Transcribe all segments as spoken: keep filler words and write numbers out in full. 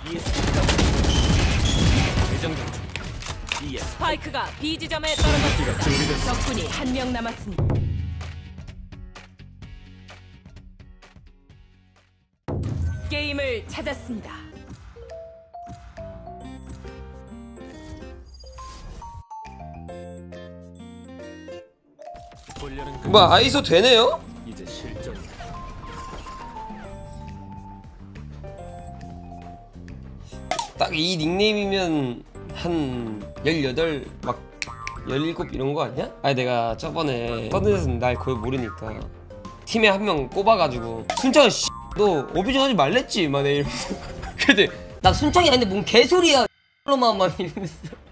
스파이크가 B 지점에 떨어졌습니다. 적군이 한 명 남았습니다. 게임을 찾았습니다. 뭐 아이소 되네요? 이제 실전. 딱 이 닉네임이면 한 열여덟 막 열일곱 이런 거 아니야? 아니 내가 저번에 서든에서 날 거의 모르니까 팀에 한 명 꼽아가지고 순창아 씨 너 오비전 하지 말랬지 막 이러면서 근데 나 순창이 아닌데 뭔 개소리야 막 막 이러면서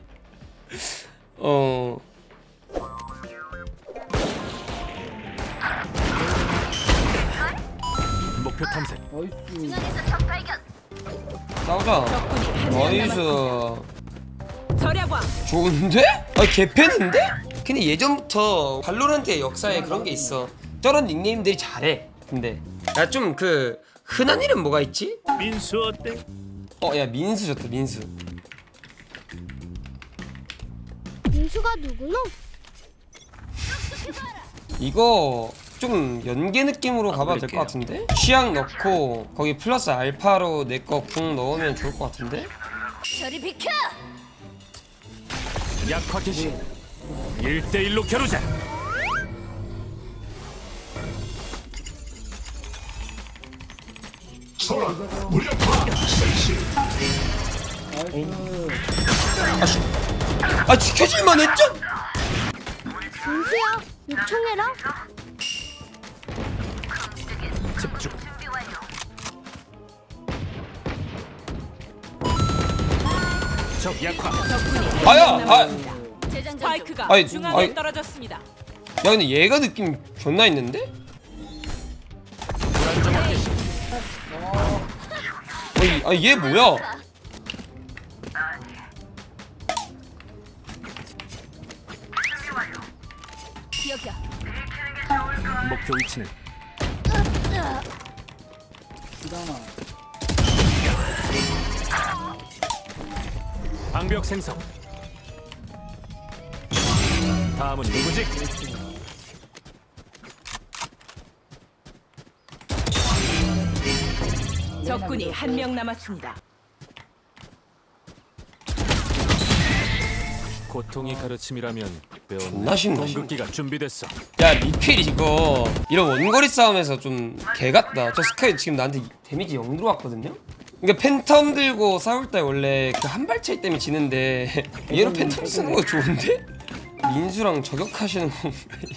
어 목표 탐색. 싸우자. 나이스. 절약왕. 좋은데? 아니 개팬인데? 근데 예전부터 발로란트의 역사에 그런 게 있어. 저런 닉네임들이 잘해. 근데 야 좀 그 흔한 이름 뭐가 있지? 민수 어때? 어 야 민수 좋다 민수. 민수가 누구노? 이거 좀 연계 느낌으로 가봐도 될 것 같은데? 취향 넣고 거기 플러스 알파로 내 거 궁 넣으면 좋을 것 같은데? 저리 비켜! 약화 개시. 일 대 일로 겨루자. 아, 아 지켜줄만 했죠? 민수야, 요청해라. 집중. 적 약화. 적군이 아야! 한 명 아! 남았습니다. 스파이크가 아이, 중앙에 아이. 떨어졌습니다. 야 근데 얘가 느낌 존나 있는데? 불안정한 개시. 아니, 아 얘 뭐야? 여기야. 목표 위치는 방벽 생성. 다음은 누구지? 적군이 한 명 남았습니다. 고통이 가르침이라면 배웠네. 존나 쉽네. 공격기가 준비됐어. 야 리필 이거 이런 원거리 싸움에서 좀 개같다. 저 스카이 지금 나한테 데미지 영 들어왔거든요? 그러니까 팬텀 들고 싸울 때 원래 그 한 발 차이 때문에 지는데 얘로 팬텀 쓰는 거 좋은데? 민수랑 저격하시는 거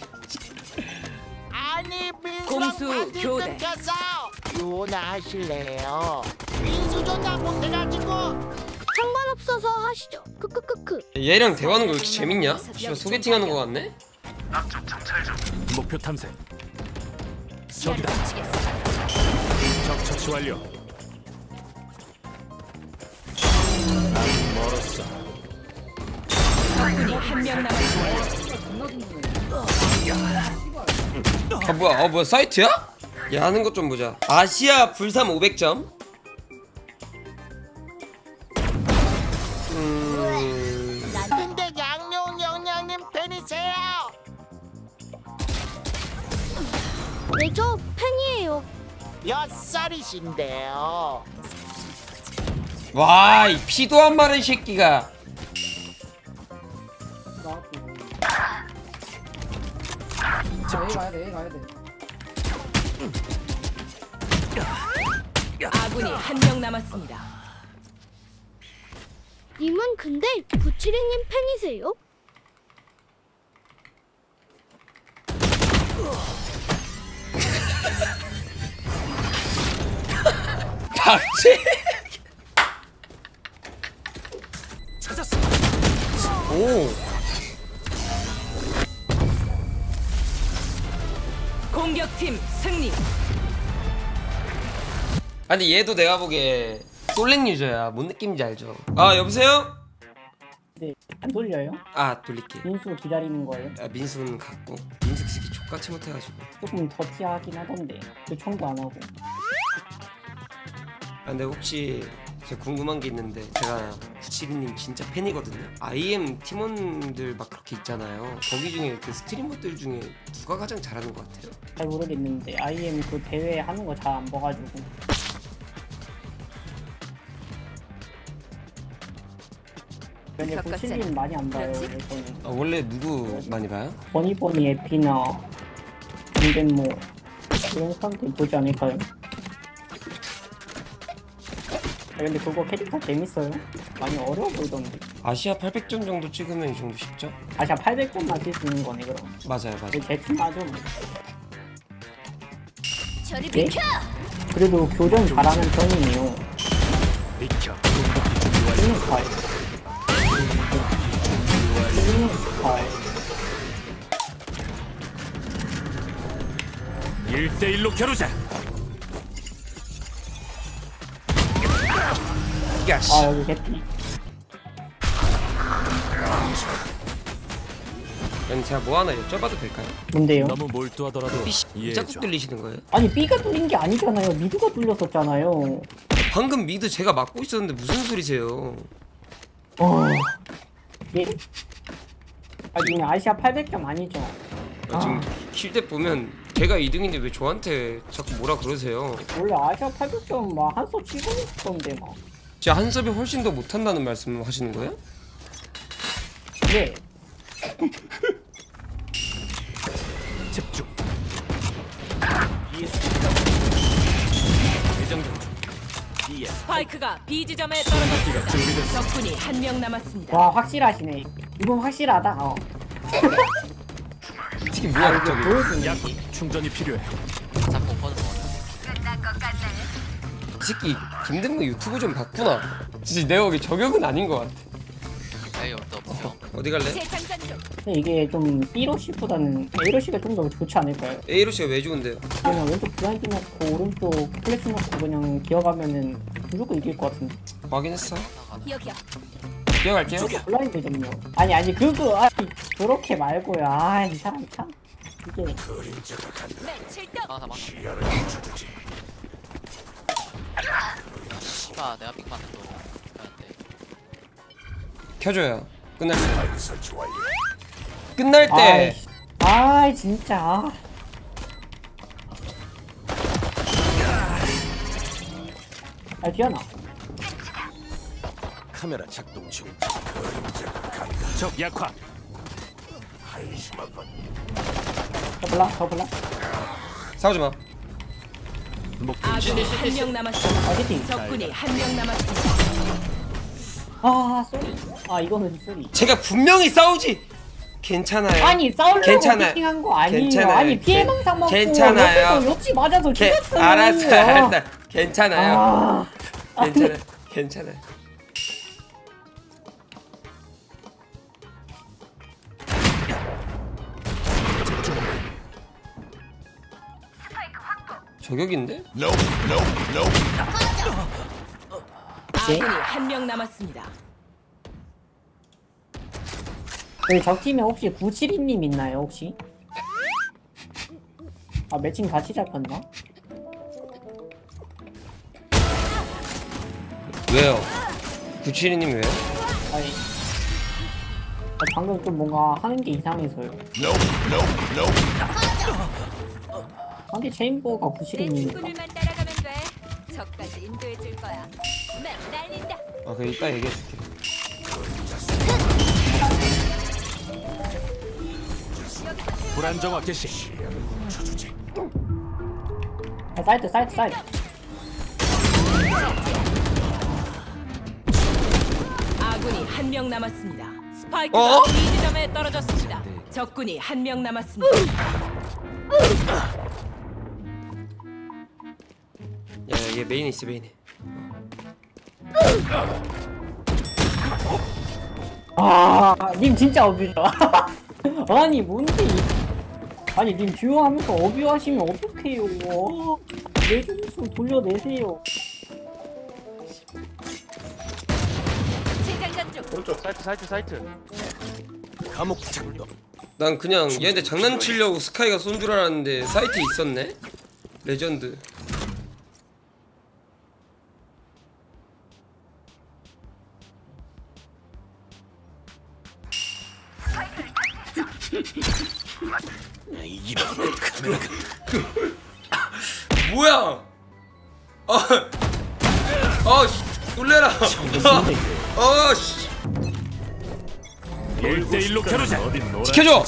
아니 민수랑 공수 바지 교대. 끊겼어. 요나하실래요? 민수 존나 못해가지고. 상관없어서 하시죠. 크크크크. 얘랑 대화하는 거 왜 이렇게 재밌냐? 씨발 소개팅하는 거 같네? 목표 탐색. 적이다. 적 처치 완료. 아직 멀었어. 적군이 한 명 남았습니다. 아 뭐야 아 뭐야 사이트야? 야 하는 것 좀 보자. 아시아 불삼 오백 점. 음... 근데 양용 영양님 팬이세요? 네, 저 팬이에요. 몇 살이신데요? 와 이 피도 안 마른 새끼가. 아군이 한 명 남았습니다. 님은 근데 부치리님 팬이세요? 박지? 찾았어. 오. 공격팀 승리. 아니 얘도 내가 보기에 솔랭 유저야. 뭔 느낌인지 알죠? 아 여보세요? 네, 안 돌려요? 아 돌릴게. 민수 기다리는 거예요? 아 민수는 갔고 민수 새끼 족같이 못해가지고. 조금 더티하긴 하던데 그 총도 안 하고. 근데 혹시 제가 궁금한 게 있는데 제가 구칠이님 진짜 팬이거든요. 아이엠 팀원들 막 그렇게 있잖아요. 거기 중에 그 스트리머들 중에 누가 가장 잘하는 것 같아요? 잘 모르겠는데 아이엠 그 대회 하는 거 잘 안 봐가지고. 근데 구칠님 많이 안 봐요. 저는 아, 원래 누구 많이 봐요? 버니버니 에피나 근데 뭐 그런 사람들 보지 않을까요? 아, 근데 그거 캐릭터 재밌어요. 많이 어려워 보이던데. 아시아 팔백 점 정도 찍으면 이 정도 쉽죠? 아시아 팔백 점 맞을 수 있는 거네 그럼. 맞아요 맞아요. 대충 맞아. 저리 네? 그래도 교전 잘하는 편이에요. 비켜. 궁극기 준비 완료. 쓰는 스타일. 쓰는 스타일. 일 대일로 겨루자. 야씨. 아 여기 개피. 그럼 제가 뭐 하나 여쭤봐도 될까요? 뭔데요? 너무 몰두하더라도 삐 이해해줘. 자꾸 들리시는 거예요? 아니 B가 뚫린 게 아니잖아요. 미드가 뚫렸었잖아요. 방금 미드 제가 막고 있었는데 무슨 소리세요? 어. 예? 아 지금 아시아 팔백 점 아니죠? 아, 지금 킬대 보면 제가 이 등인데 왜 저한테 자꾸 뭐라 그러세요? 원래 아시아 팔백 점 막 한서 치고 있었던데 막. 제가 한섭이 훨씬 더 못한다는 말씀 하시는 거예요? 네. 집중. 대장전 중. 이에 스파이크가 B 지점에 떨어졌습니다. 준비됐어. 적군이 한 명 남았습니다. 와 확실하시네. 이건 확실하다. 어. 특히 뭐야 이거 저기? 보여주네. 약 충전이 필요해. 이 새끼 김대모 유튜브 좀 봤구나. 진짜 내가 보기 저격은 아닌 것 같아. 에이 없다 없어. 어디 갈래? 근데 이게 좀 B로시보다는 A로시가 좀 더 좋지 않을까요? A로시가 왜 좋은데요? 그냥 왼쪽 블라인드 넣고 오른쪽 플래시 넣고 그냥 기어가면은 무조건 이길 것 같은데. 확인했어. 여기야. 기어갈게요. 블라인드 점요. 아니 아니 그거 아 그렇게 말고요. 아 이 사람 참 이게 하나 잡아. 아 내가 빅 맞는 거. 켜줘요. 끝날 때. 끝날 때. 아이씨. 아이 진짜. 아 디아나. 카메라 작동 중. 적 약화. 더 블라 더 블라. 싸우지 마. 목표 아군이 한 명 남았습니다. 아 히팅. 적군이 한 명 남았습니다. 아 쏘리. 아 이거는 쏘리. 제가 분명히 싸우지. 괜찮아요. 아니 싸우려고 괜찮아요. 피팅한 거 아니에요. 괜찮아요. 아니 피해 괜- 망상 먹고 괜찮아요. 옆치 맞아서 게, 죽었어요. 알았어, 알았어. 괜찮아요. 아, 괜찮아, 괜찮아. 저격인데? 아군이 한 명 남았습니다. 여기 적팀에 혹시 구칠이님 있나요 혹시? 아 매칭 같이 잡혔나? 왜요? 구칠이님 왜요? 아니 아, 방금 좀 뭔가 하는 게 이상해서요. 상대 체인버가 구칠이님이니까. 친구들만 따라가면 돼. 저까지 인도해 줄 거야. 네, 날린다. 아, 그래 이따 얘기해줄게. 불안정화 개시. 아, 사이트 사이트 사이트. 아군이 한 명 남았습니다. 스파이크가 어? B 지점에 떨어졌습니다. 적군이 한 명 남았습니다. 야, 얘 메인에 있어 메인에. 아, 님 진짜 어뷰죠. 아니 뭔데? 아니 님 듀오 하면서 어뷰 하시면 어떡해요? 내 점수 돌려내세요. 재장전 중. 오른쪽 사이트 사이트 사이트. 감옥 작동. 난 그냥 얘한테 장난치려고 스카이가 쏜 줄 알았는데 사이트에 있었네. 레전드. 이기다 카메라가 뭐야? 어, 어, 씨, 놀래라. 어, 씨, 일 대 일로 겨루자. 어딘 놀아. 지켜줘.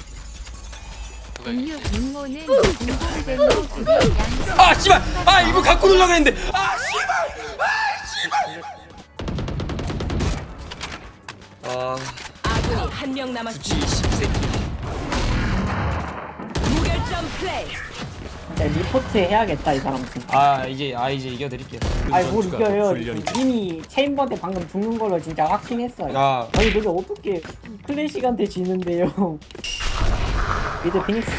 음료 임모는 공공대로 둘이 양. 아, 씨발, 아, 이거 갖고 놀려고 했는데, 아, 씨발, 아, 씨발. 아, 아군이 한 명 남았습니다. 지 십새끼. 무결점 플레이. 진짜 리포트 해야겠다 이 사람 진짜. 아, 이제, 아, 이제 이겨드릴게요. 아니 뭘 이겨요. 훈련이다. 님이 체인버한테 방금 죽는 걸로 진짜 확신했어요. 아, 아니 그게 어떻게 클래식한테 지는데요. 미드 피닉스.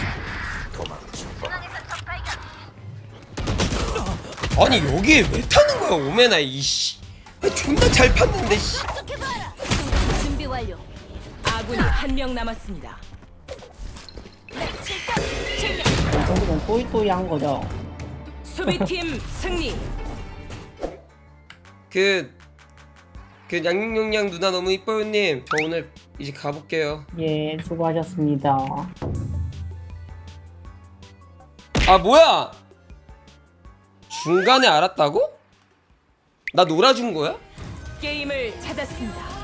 아니 여기에 왜 타는 거야, 오메나 이씨. 아, 존나 잘 팠는데, 씨. 준비 완료. 아군이 한 명 남았습니다. 이 정도면 또이또이한 거죠. 수비팀 승리. 그, 그 양용양 누나 너무 이뻐요님. 저 오늘 이제 가볼게요. 예, 수고하셨습니다. 아, 뭐야? 중간에 알았다고? 나 놀아준 거야? 게임을 찾았습니다.